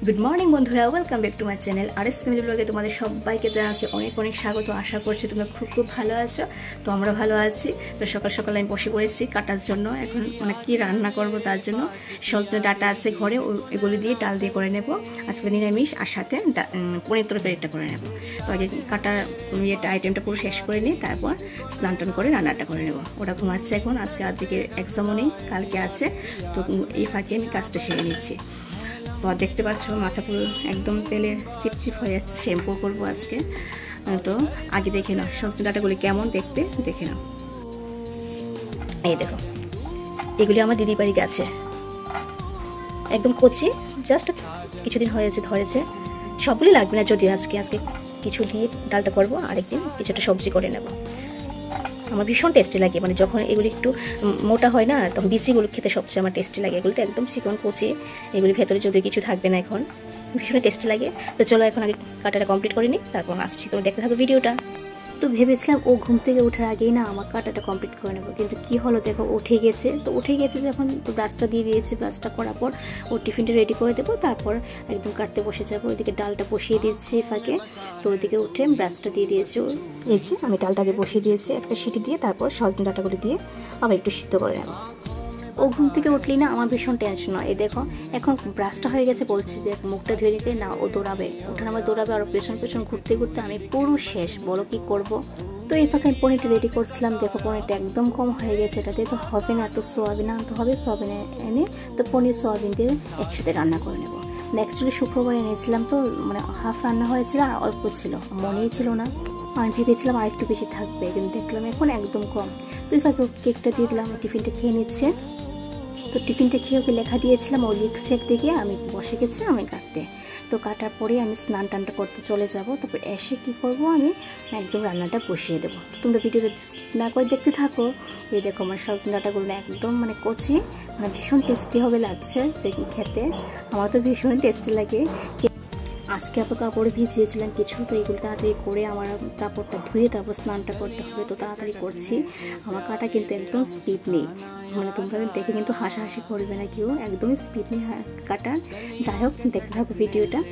Good morning বন্ধুরা, welcome back to my channel RS family ব্লগে তোমাদের সবাইকে জানাচ্ছি অনেক অনেক স্বাগত। আশা করছি তোমরা খুব ভালো আছো। তো আমরা ভালো আছি। তো সকাল সকাল আমি বসে পড়েছি কাটার জন্য। এখন মানে কি রান্না করব তার জন্য সজনে ডাটা আছে ঘরে, এগুলি দিয়ে ডাল দিয়ে করে নেব আজকে নিরামিষ, আর সাথে পনির তরকারিটা করে নেব। তো আগে কাটা আইটেমটা পুরো শেষ করে নিই, তারপর স্নান টান করে রান্নাটা করে নেব। ওটা ঘুমাচ্ছে এখন, আজকে এক্সামও নেই, কালকে আছে। তো এই ফাঁকে আমি কাজটা সেরে নিচ্ছি। তো দেখতে পাচ্ছ মাথা পুরো একদম তেলে চিপচিপ হয়ে যাচ্ছে, শ্যাম্পু করবো আজকে। তো আগে দেখে নাও সজনে ডাঁটাগুলি কেমন দেখতে, দেখে নাও। এই দেখো, এগুলি আমার দিদি বাড়ি গাছে, একদম কচি, জাস্ট কিছুদিন হয়েছে ধরেছে। সবগুলি লাগবে না যদিও, আজকে কিছু দিয়ে ডালটা করবো, আরেকদিন কিছুটা সবজি করে নেব। আমার ভীষণ টেস্টি লাগে, মানে যখন এগুলি একটু মোটা হয় না, তখন বিচিগুলো খেতে সবচেয়ে আমার টেস্টি লাগে। এগুলো তো একদম চিকন কচি, এগুলি ভেতরে যদি কিছু থাকবে না, এখন ভীষণ টেস্টি লাগে। তো চলো এখন আগে কাটাটা কমপ্লিট করে নিই, তারপর আসছি, তো দেখতে থাকো ভিডিওটা। তো ভেবেছিলাম ও ঘুম থেকে ওঠার আগেই না আমার কাটাটা কমপ্লিট করে নেবো, কিন্তু কি হলো দেখো, উঠে গেছে যখন, তো ব্রাশটা দিয়ে দিয়েছি। ব্রাশটা করার পর ওর টিফিনটা রেডি করে দেবো, তারপর একদম কাটতে বসে যাবো। ওইদিকে ডালটা বসিয়ে দিচ্ছি ফাঁকে, তো ওইদিকে উঠে ব্রাশটা দিয়ে দিয়েছি। এই যে আমি ডালটাকে বসিয়ে দিয়েছি একটা সিটি দিয়ে, তারপর সজনে ডাঁটাগুলো দিয়ে আবার একটু সিদ্ধ করে নেবো। ও ঘুম থেকে উঠলেই না আমার ভীষণ টেনশন হয়। এই দেখো এখন ব্রাশটা হয়ে গেছে, বলছি যে মুখটা ধুয়ে নিতে, না ও দৌড়াবে, ওঠানামা দৌড়াবে, আর পেছন ঘুরতে আমি পুরো শেষ। বলো কি করব। তো এই ফাঁকে আমি পনিরটা রেডি করছিলাম। দেখো পনিরটা একদম কম হয়ে গেছে, এটাতে তো হবে না, তো সোয়াবিন আনতে হবে। সোয়াবিন এনে তো পনির সোয়াবিন দিয়ে একসাথে রান্না করে নেবো। অ্যাকচুয়ালি শুক্রবার এনেছিলাম, তো মানে হাফ রান্না হয়েছিল আর অল্প ছিল, মনেই ছিল না। আমি ভেবেছিলাম আর একটু বেশি থাকবে, কিন্তু দেখলাম এখন একদম কম। তো এই ফাঁকে কেকটা দিয়ে দিলাম, টিফিনটা খেয়ে নিচ্ছে। তো টিফিনটা খেয়ে ওকে লেখা দিয়েছিলাম, ও লিখছে দেখে আমি বসে গেছি আমি কাটতে। তো কাটার পরে আমি স্নান টানটা করতে চলে যাব। তারপর এসে কি করব, আমি একদম রান্নাটা বসিয়ে দেবো। তো তোমরা ভিডিওটা স্কিপ না করে দেখতে থাকো। এই দেখো আমার সজনে ডাঁটাগুলো একদম মানে কচি, মানে ভীষণ টেস্টি হবে লাগছে যে খেতে। আমার তো ভীষণ টেস্টি লাগে। আজকে আবার কাপড় ভিজিয়েছিলাম কিছু, তো এইগুলো তাড়াতাড়ি করে আমার কাপড়টা ধুয়ে তারপর স্নানটা করতে হবে, তো তাড়াতাড়ি করছি। আমার কাটা কিন্তু একদম স্পিড নেই, মানে তোমরা দেখে কিন্তু হাসাহাসি করবে না কেউ, একদমই স্পিড নেই কাটা। যাই হোক, দেখতে থাকো ভিডিওটা।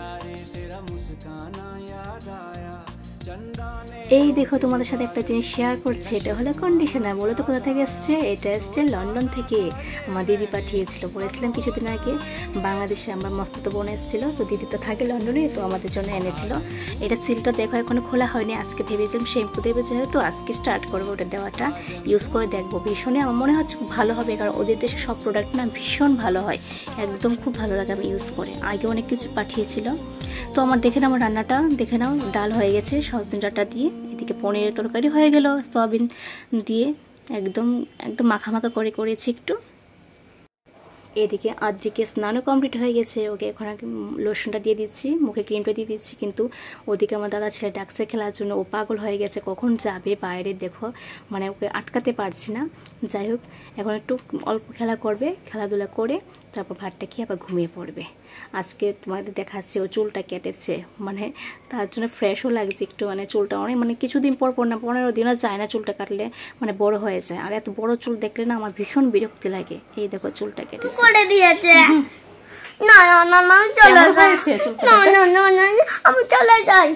এই দেখো তোমাদের সাথে একটা জিনিস শেয়ার করছি, এটা হলো কন্ডিশনার। বলো তো কোথা থেকে এসছে? এটা এসছে লন্ডন থেকে, আমার দিদি পাঠিয়েছিল। বলেছিলাম কিছুদিন আগে বাংলাদেশে আমার মস্ত বোন এসেছিল, তো দিদি তো থাকে লন্ডনে, তো আমাদের জন্য এনেছিল। এটা সিলটা দেখো এখনো খোলা হয়নি। আজকে ভেবেছিলাম শ্যাম্পু দেবে, যেহেতু আজকে স্টার্ট করবো ওটা দেওয়াটা, ইউজ করে দেখবো। ভীষণই আমার মনে হচ্ছে খুব ভালো হবে, কারণ ওদের দেশে সব প্রোডাক্ট না ভীষণ ভালো হয়, একদম খুব ভালো লাগে আমি ইউজ করে। আগে অনেক কিছু পাঠিয়েছিল। তো আমার দেখে নাও, আমার রান্নাটা দেখে নাও, ডাল হয়ে গেছে সজনে ডাঁটা দিয়ে, এদিকে পনিরের তরকারি হয়ে গেল সয়াবিন দিয়ে, একদম মাখা করে করেছি একটু। এদিকে আদ্রিকে স্নানও কমপ্লিট হয়ে গেছে, ওকে এখন লোশনটা দিয়ে দিচ্ছি, মুখে ক্রিমটা দিয়ে দিচ্ছি। কিন্তু ওদিকে আমার দাদা ছেলে ডাকছে খেলার জন্য, ও পাগল হয়ে গেছে, কখন যাবে বাইরে দেখো, মানে ওকে আটকাতে পারছি না। যাই হোক, এখন একটু অল্প খেলা করবে, খেলাধুলা করে তারপর ভাতটা খেয়ে আবার ঘুমিয়ে পড়বে। আজকে তোমাদের দেখাচ্ছে ও চুলটা কেটেছে, মানে তার জন্য ফ্রেশও লাগছে একটু, মানে চুলটা অনেক, মানে কিছুদিন পর না 15 দিনও যায় না চুলটা কাটলে, মানে বড় হয়ে যায়। আর এত বড় চুল দেখলে না আমার ভীষণ বিরক্তি লাগে। এই দেখো চুলটা কেটেছে, করে দিয়েছে। না না না না, চলে যাচ্ছে চুলটা, না না না না, আমি চলে যাই।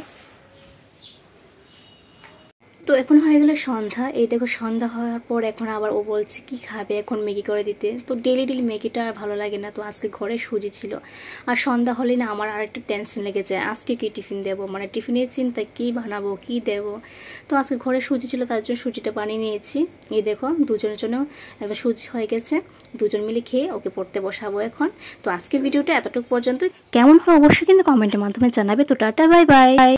তো এখন হয়ে গেল সন্ধ্যা। এই দেখো সন্ধ্যা হওয়ার পর এখন আবার ও বলছে কি খাবে, এখন ম্যাগি করে দিতে। তো ডেলি ম্যাগিটা আর ভালো লাগে না, তো আজকে ঘরে সুজি ছিল। আর সন্ধ্যা হলে না আমার আর একটু টেনশন লেগে যায়, আজকে কি টিফিন দেবো, মানে টিফিনের চিন্তা কি বানাবো কি দেবো। তো আজকে ঘরে সুজি ছিল, তার জন্য সুজিটা বানিয়ে নিয়েছি। এই দেখো দুজনের জন্য একদম সুজি হয়ে গেছে, দুজন মিলে খেয়ে ওকে পড়তে বসাবো এখন। তো আজকে ভিডিওটা এতটুকু পর্যন্ত, কেমন হয় অবশ্যই কিন্তু কমেন্টের মাধ্যমে জানাবে। তো টাটা, বাই বাই।